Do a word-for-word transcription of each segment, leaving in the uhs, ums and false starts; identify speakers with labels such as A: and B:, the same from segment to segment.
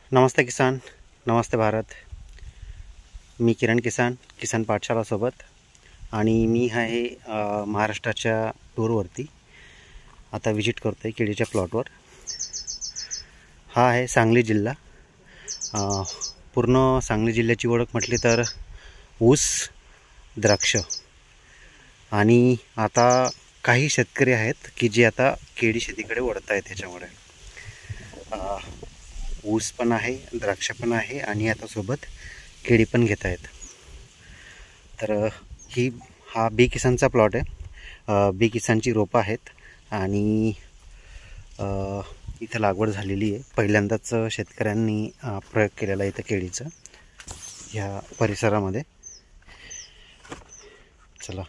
A: नमस्ते किसान, नमस्ते भारत. मी किरण किसान किसान पाठशालासोबत आणि मी आहे महाराष्ट्राच्या टूरवरती. आता विजिट करतो आहे केळीच्या प्लॉटवर. हा आहे सांगली जिल्हा. पूर्ण सांगली जिल्ह्याची ओळख म्हटली तर ऊस, द्राक्ष आणि आता काही शेतकरी आहेत की जे आता केळी शेतीकडे वळत आहेत. त्याच्यामुळे ऊस पण आहे, द्राक्ष पण आहे आणि आता सोबत केळी पण घेत आहेत. तर ही हा बी किसानचा प्लॉट आहे. बी किसानची रोपं आहेत आणि इथं लागवड झालेली आहे. पहिल्यांदाच शेतकऱ्यांनी प्रयोग केलेला आहे इथं केळीचा ह्या परिसरामध्ये. चला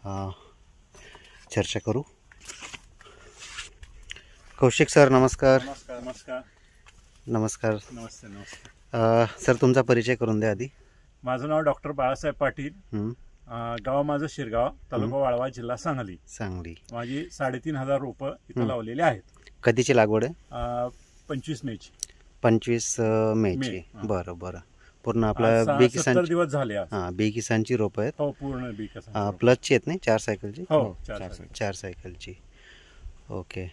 A: चर्चा करू. कौशिक सर नमस्कार.
B: नमस्कार नमस्कार
A: नमस्कार
B: नमस्ते नमस्कार
A: सर, तुमचा परिचय करून द्या आधी.
B: माझं नाव डॉक्टर बाळासाहेब पाटील. गाव माझं शिरगाव, तालुका वाळवा, जिल्हा सांगली.
A: सांगली.
B: माझी साडेतीन हजार रोपं इथं लावलेली आहेत.
A: कधीची लागवड आहे?
B: पंचवीस मेची.
A: पंचवीस मेची. बरं बरं. पूर्ण आपला बी किसान
B: दिवस झाले.
A: हां, बी किसानची रोपं आहेत.
B: हो, पूर्ण बी किसान
A: प्लसची आहेत नाही, चार सायकलची.
B: हो,
A: चार सायकलची. ओके,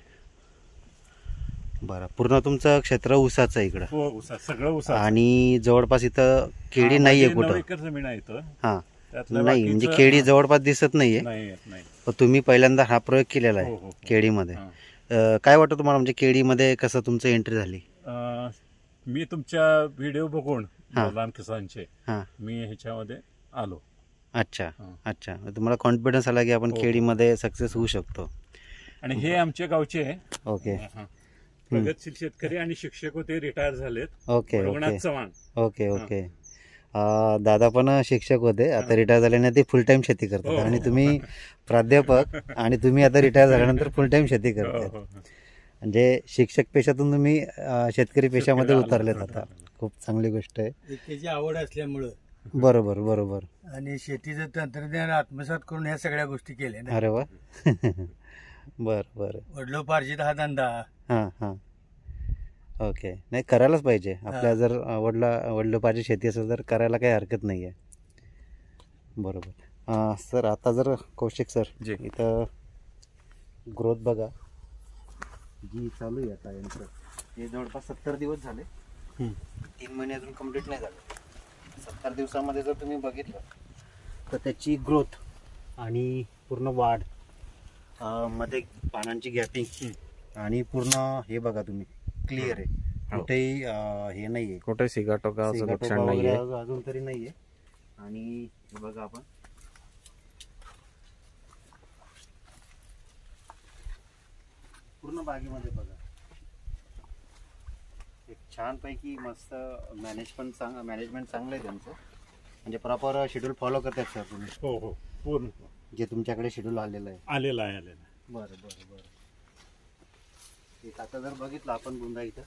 A: बरं. पूर्ण तुमचं क्षेत्र ऊसाचं इकडं?
B: हो, ऊसा सगळं ऊसा.
A: आणि जवळपास इथं केळी नाहीये कुठं?
B: एकर जमीन आहे इथं.
A: हां, नाही म्हणजे केळी जवळपास दिसत नाहीये.
B: नाही.
A: पण तुम्ही पहिल्यांदा हा प्रयोग केलेला आहे केळीमध्ये. काय वाटतं तुम्हाला, म्हणजे केळीमध्ये कसं तुमचं एंट्री झाली?
B: मी तुमच्या व्हिडिओ बघून लहान किसानचे मी ह्याच्यामध्ये आलो.
A: अच्छा अच्छा. तुम्हाला कॉन्फिडन्स आला की आपण केळीमध्ये सक्सेस होऊ शकतो.
B: आणि हे आमच्या गावचे
A: ओके
B: प्रगतशील शेतकरी आणि शिक्षक होते, रिटायर झालेत.
A: Okay
B: Raghunath Chavan.
A: Okay okay. दादा पण शिक्षक होते, आता रिटायर झाल्याने ते फुल टाइम शेती करतात. आणि तुम्ही प्राध्यापक आणि तुम्ही आता रिटायर झाल्यानंतर फुल टाइम शेती करतात. म्हणजे शिक्षक पेशातून तुम्ही शेतकरी पेशामध्ये उतरलेत आता. खूप चांगली गोष्ट आहे.
C: त्याची आवड असल्यामुळं.
A: बरोबर बरोबर.
C: आणि शेतीचं तंत्रज्ञान आत्मसात करून ह्या सगळ्या गोष्टी केल्या.
A: अरे वा. बर बर.
C: वडिलोपार्जित हा धंदा.
A: हां हां. ओके. नाही, करायलाच पाहिजे. आपल्या जर वडला वडिलोपार्जित शेती असेल तर करायला काही हरकत नाही आहे. बरोबर. सर, आता जर कौशिक सर इथं ग्रोथ बघा जी चालू आहे आता यांचं, हे जवळपास सत्तर दिवस झाले. तीन महिने अजून कंप्लीट नाही झाले. सत्तर दिवसामध्ये जर तुम्ही बघितलं तर त्याची ग्रोथ आणि पूर्ण वाढ, मध्ये पानांची गॅपिंग आणि पूर्ण हे बघा तुम्ही क्लिअर आहे. कुठेही हे नाहीये,
D: कुठे सिगाटोकाचं लक्षण नाहीये
A: अजून तरी नाहीये. आणि हे बघा आपण पूर्ण बागेमध्ये बघा एक छानपैकी मस्त मॅनेज पण चांग मॅनेजमेंट चांगलं आहे त्यांचं. म्हणजे प्रॉपर शेड्यूल फॉलो करतात सर तुम्ही?
B: हो हो, पूर्ण
A: जे तुमच्याकडे शेड्यूल आलेलं आहे.
B: आलेलं आहे आलेलं आहे.
A: बरं बरं बरं. एक आता जर बघितलं आपण बुंदा इथं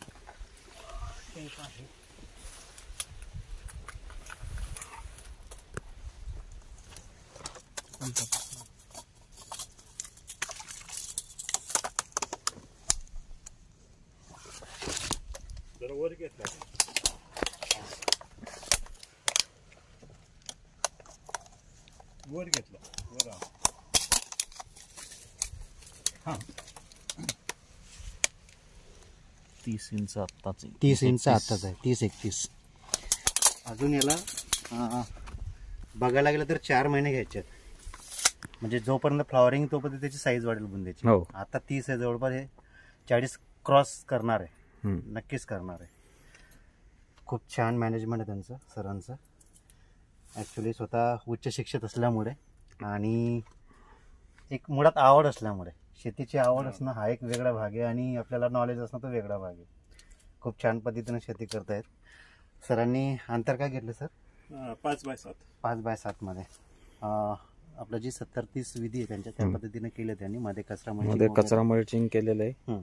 B: जरा वर घेतला, वर घेतला वर. हा,
D: तीस इंच आत्ताच
A: तीस इंच आत्ताच आहे. तीस एकतीस. अजून याला बघायला गेलं तर चार महिने घ्यायचे आहेत. म्हणजे जोपर्यंत फ्लॉवरिंग तोपर्यंत त्याची साईज वाढेल बुंद्याची.
D: हो.
A: आता तीस आहे, जवळपास हे चाळीस क्रॉस करणार आहे. नक्कीच करणार आहे. खूप छान मॅनेजमेंट आहे त्यांचं सरांचं. ॲक्च्युली स्वतः उच्च शिक्षित असल्यामुळे आणि एक मुळात आवड असल्यामुळे, शेतीची आवड असणं हा एक वेगळा भाग आहे आणि आपल्याला नॉलेज असणं तो वेगळा भाग आहे. खूप छान पद्धतीने शेती करतायत. सरांनी अंतर काय घेतलं सर?
B: पाच बाय सात.
A: पाच बाय सातमध्ये आपलं जी सत्तर तीस विधी आहे त्यांच्या त्या पद्धतीने केलं त्यांनी. मध्ये कचरा
D: मध्ये कचरा मल्चिंग केलेलं आहे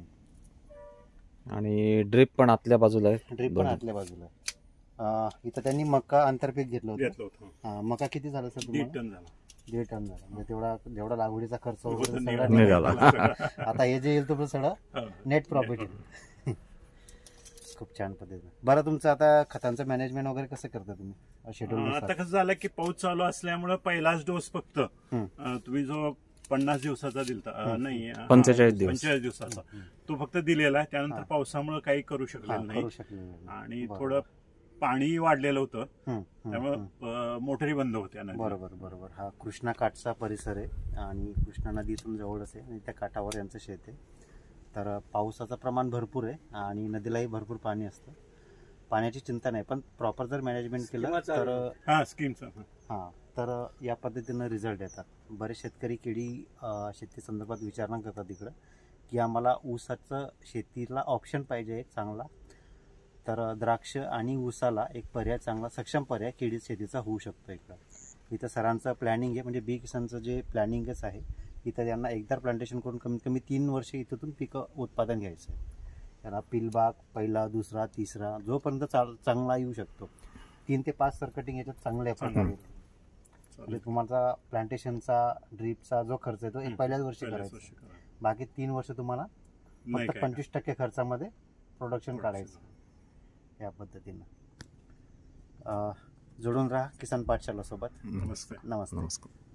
D: आणि ड्रिप पण आतल्या बाजूला आहे.
A: ड्रिप पण आतल्या बाजूला आहे. इथं त्यांनी मका आंतरपीक घेतलं होतं. मका किती झालं सर तुम्हाला?
B: दीड टन झाला.
A: दीड टन झाला. म्हणजे तेवढा जेवढा लागवडीचा खर्च वगैरे आता हे जे येईल तो सगळं नेट प्रॉफिट. खूप छान पद्धतीने. बरं, तुमचं आता खतांचं मॅनेजमेंट वगैरे कसं करता तुम्ही शेड्यूल?
B: आता कसं झालं की पाऊस चालू असल्यामुळे पहिलाच डोस फक्त अं, तुम्ही जो पन्नास दिवसाचा दिलता अं, नाही अं,
D: पंचेचाळीस दिवस.
B: पंचेचाळीस दिवसाचा तो फक्त दिलेला आहे. त्यानंतर पावसामुळे काही करू शकलेलं नाही
A: करू शकले नाही.
B: आणि
A: बरोबर.
B: थोडं पाणी वाढलेलं होतं
A: हम्म, हम्म,
B: त्यामुळे
A: हम्म.
B: अं, मोटरी बंद होत्या नदीत.
A: बरोबर बरोबर. हा कृष्णा काठचा परिसर आहे आणि कृष्णा नदीतून जवळच आहे आणि त्या काठावर यांचं शेत आहे. तर पावसाचं प्रमाण भरपूर आहे आणि नदीलाही भरपूर पाणी असतं. पाण्याची चिंता नाही, पण प्रॉपर जर मॅनेजमेंट केलं तर
B: हा स्कीमचा
A: हां तर या पद्धतीनं रिझल्ट येतात. बरेच शेतकरी केळी अं, शेती संदर्भात विचारणा करतात इकडं की आम्हाला ऊसाचं शेतीला ऑप्शन पाहिजे एक चांगला. तर द्राक्ष आणि ऊसाला एक पर्याय चांगला सक्षम पर्याय केळी शेतीचा होऊ शकतो इकडं. इथं सरांचं प्लॅनिंग आहे, म्हणजे बी किसानचं जे प्लॅनिंगच आहे इथं त्यांना एकदा प्लांटेशन करून कमीत कमी तीन वर्ष इथून पिकं उत्पादन घ्यायचं आहे. त्यांना पिलबाग पहिला दुसरा तिसरा जोपर्यंत चाल चांगला येऊ शकतो तीन ते पाच सर्कटिंग याच्यात चांगले आपण म्हणजे तुम्हाला प्लांटेशनचा ड्रीपचा जो खर्च आहे तो एक पहिल्याच वर्षी करायचा. बाकी तीन वर्ष तुम्हाला फक्त पंचवीस टक्के खर्चामध्ये प्रोडक्शन काढायचं. या पद्धतीनं जोडून राहा किसान पाठशाला सोबत.
B: नमस्कार.
A: नमस्ते.
D: नमस्कार.